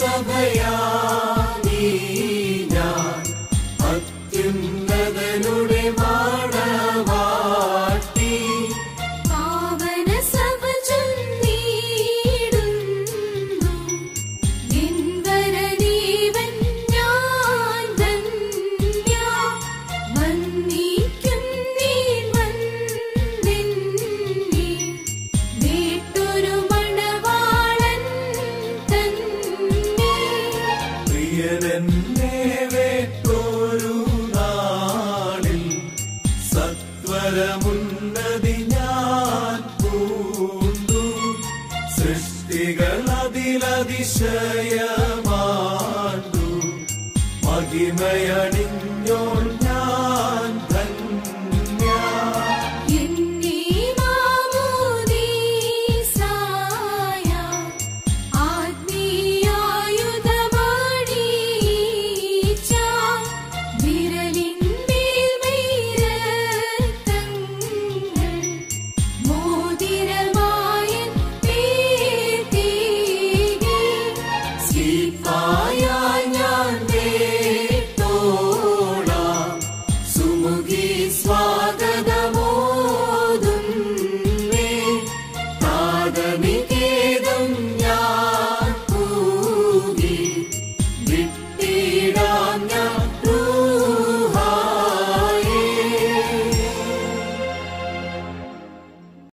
സഭയാനീ ഞാൻ അത്യുന്നതനുടെ മാടവാട്ടി പാവന സഭ ചൊല്ലിടുന്നു നിൻവരനീവൻ ഞാൻ ധന്യ വന്ദിക്കുന്നീൻ വന്ദിന്നി വീട്ടൊരു മണവാളൻ തന്നെ പ്രിയനെന്നെ വേട്ടൊരു നാളിൽ സത്വരമുന്നതി ഞാൻ പൂണ്ടു സൃഷ്ടികൾ അതിലതിശയമാണ്ടു മഹിമയണിഞ്ഞോൾ ഞാൻ ധന്യ എന്നീ മാമോദീസായ ആത്മീയായുധമാണീച്ച വിരലിന്മേൽ മെയ്രത്തങ്ങൾ മോതിരമായൻ പേർതീകി സ്ലീപ്പായ